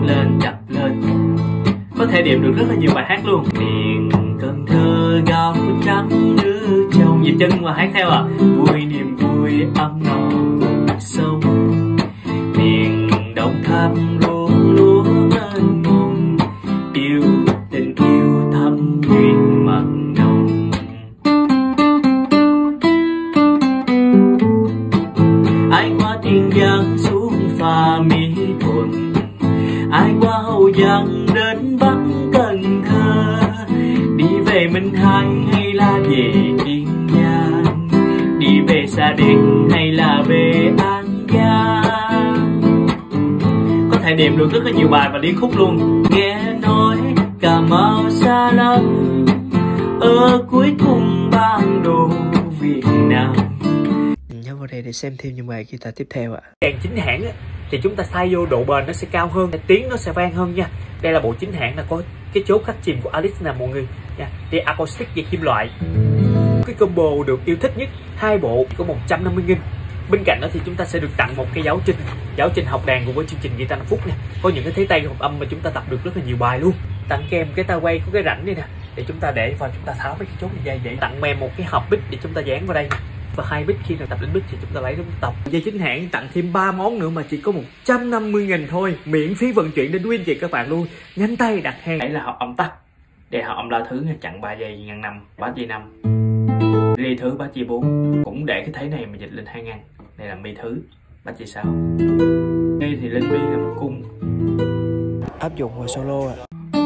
lên chập lên. Có thể điểm được rất là nhiều bài hát luôn. Miền Cần Thơ gạo trắng nước trong, nhịp chân mà hát theo à. Vui niềm vui ấm no cuộc sống. Miền Đồng Tháp ruộng lúa mênh mông, yêu tình yêu thắm duyên mặn nồng. Ai qua Tiền Giang xuống Phà Mỹ Thuận, ai qua Hậu Giang đến Bắc Cần Thơ, đi về Minh Hai hay là về Kiên Giang, đi về Sa Đéc hay là về An Giang. Có thể điểm được rất là nhiều bài và liên khúc luôn. Nghe nói Cà Mau xa lắm, ở cuối cùng bản đồ Việt Nam. Nhớ vào đây để xem thêm những bài guitar tiếp theo ạ. Đàn chính hãng thì chúng ta thay vô độ bền nó sẽ cao hơn, tiếng nó sẽ vang hơn nha. Đây là bộ chính hãng, là có cái chốt cắt chìm của Alice nè mọi người nha. Thì acoustic về kim loại. Cái combo được yêu thích nhất, hai bộ có 150.000. Bên cạnh đó thì chúng ta sẽ được tặng một cái giáo trình học đàn cùng với chương trình Guitar 5 phút nè. Có những cái thế tay hợp âm mà chúng ta tập được rất là nhiều bài luôn. Tặng kèm cái tay quay có cái rãnh đây nè, để chúng ta để vào, chúng ta tháo mấy cái chốt dây, để tặng mềm một cái hộp bích để chúng ta dán vào đây nè. Và 2 bích, khi nào tập đến bích thì chúng ta lấy chúng ta tập. Dây chính hãng tặng thêm 3 món nữa mà chỉ có 150.000 thôi, miễn phí vận chuyển đến quý anh chị các bạn luôn. Nhanh tay đặt hàng. Đây là hộp âm tắt, để hộp âm la thứ chặn 3 giây ngăn 5, bass dây 5, ly thứ bass dây 4, cũng để cái thế này mà dịch lên 2 ngăn. Đây là mi thứ, bass dây 6. Đây thì lên mi là một cung, Áp dụng vào solo ạ.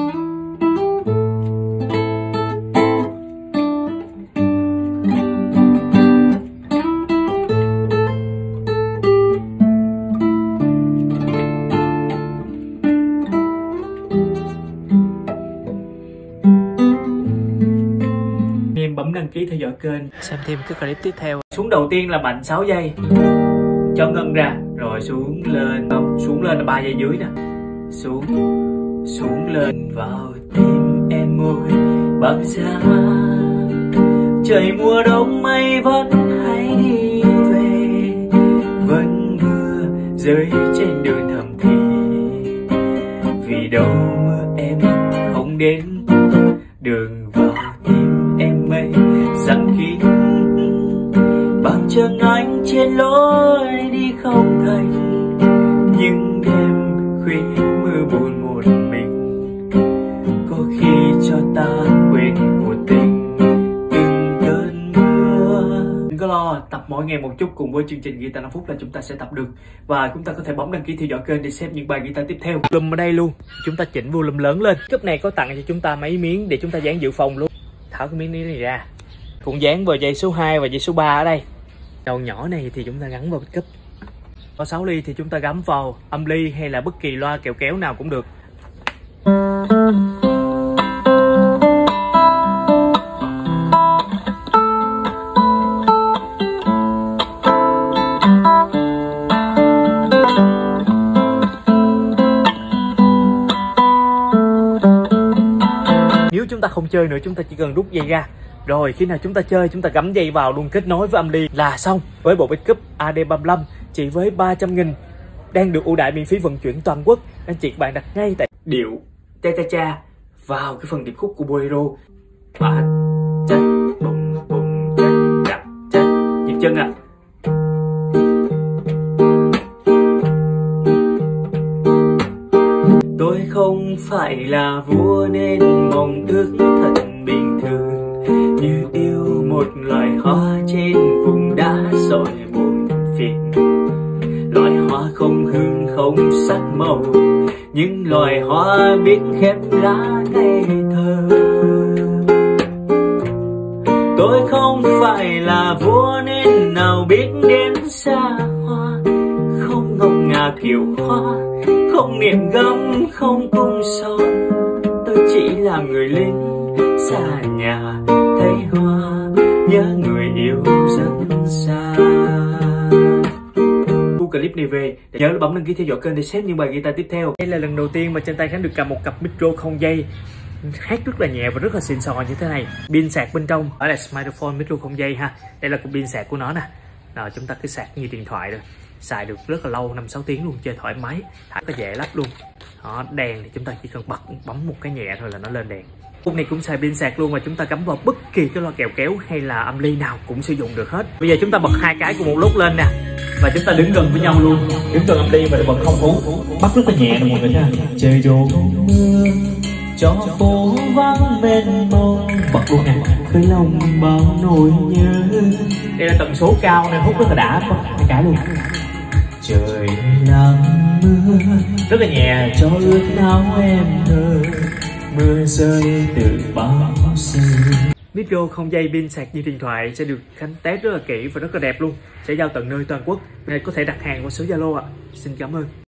Bấm đăng ký theo dõi kênh, Xem thêm các clip tiếp theo. Xuống đầu tiên là mạnh 6 giây, cho ngân ra, rồi xuống lên, xuống lên là 3 giây dưới nè, xuống lên. Vào tim em môi băng giá, trời mùa đông mây vẫn hay đi về, vẫn mưa rơi trên đường thầm thì, vì đâu mưa em không đến, đường vào tim em mây rằng kín, bằng chân anh trên lối đi không thành, những đêm khuya mưa buồn một mình, có khi cho ta quên một tình từng cơn mưa. Đừng có lo, tập mỗi ngày một chút cùng với chương trình Guitar 5 phút là chúng ta sẽ tập được. Và chúng ta có thể bấm đăng ký theo dõi kênh để xem những bài guitar tiếp theo. Volume ở đây luôn, chúng ta chỉnh volume lớn lên. Cúp này có tặng cho chúng ta mấy miếng để chúng ta dán dự phòng luôn. Tháo cái miếng này ra, cũng dán vào dây số 2 và dây số 3 ở đây. Đầu nhỏ này thì chúng ta gắn vào cúp. Có 6 ly thì chúng ta gắm vào âm ly hay là bất kỳ loa kẹo kéo nào cũng được. Nếu chúng ta không chơi nữa, chúng ta chỉ cần rút dây ra. Rồi khi nào chúng ta chơi, chúng ta gắm dây vào luôn, kết nối với âm ly là xong. Với bộ bass cúp AD35 chỉ với 300.000, đang được ưu đãi miễn phí vận chuyển toàn quốc. Anh chị bạn đặt ngay tại điệu cha cha cha vào cái phần điệp khúc của Bolero. Và chắc bùng bùng chắc chắc nhịp chân à. Tôi không phải là vua nên mong ước thật bình thường, như yêu một loài hoa trên vùng đá sỏi buồn phiền. Loài hoa không hương không sắc màu, những loài hoa biết khép lá ngây thơ. Tôi không phải là vua nên nào biết đến xa hoa, không ngọc ngà thiểu hoa, không niệm gấm không cung son. Tôi chỉ là người lính xa nhà thấy hoa, nhớ người yêu rất xa. Clip này về nhớ bấm đăng ký theo dõi kênh để xem những bài guitar tiếp theo. Đây là lần đầu tiên mà trên tay Khánh được cầm một cặp micro không dây, hát rất là nhẹ và rất là xịn sò như thế này. Pin sạc bên trong ở là Smartphone micro không dây ha. Đây là cục pin sạc của nó nè. Rồi chúng ta cứ sạc như điện thoại rồi, xài được rất là lâu, 5-6 tiếng luôn, chơi thoải mái, thả có dễ lắp luôn. Đó, đèn thì chúng ta chỉ cần bấm một cái nhẹ thôi là nó lên đèn. Khúc này cũng xài pin sạc luôn, và chúng ta cắm vào bất kỳ cái loa kèo kéo hay là âm ly nào cũng sử dụng được hết. Bây giờ chúng ta bật hai cái cùng một lúc lên nè, và chúng ta đứng gần với nhau luôn, đứng gần âm ly và bật không hú, bắt rất là nhẹ rồi mọi người nha. Trời đổ mưa cho phố vắng mênh mông, bật luôn nè, khơi lòng bao nỗi nhớ. Đây là tần số cao nên hút rất là đã, hai cái luôn. Trời lặng mưa rất là nhẹ cho ướt áo em thơ, mưa rơi từ bao giờ. Micro không dây pin sạc như điện thoại sẽ được Khánh test rất là kỹ và rất là đẹp luôn, sẽ giao tận nơi toàn quốc. Nên có thể đặt hàng qua số Zalo ạ. Xin cảm ơn.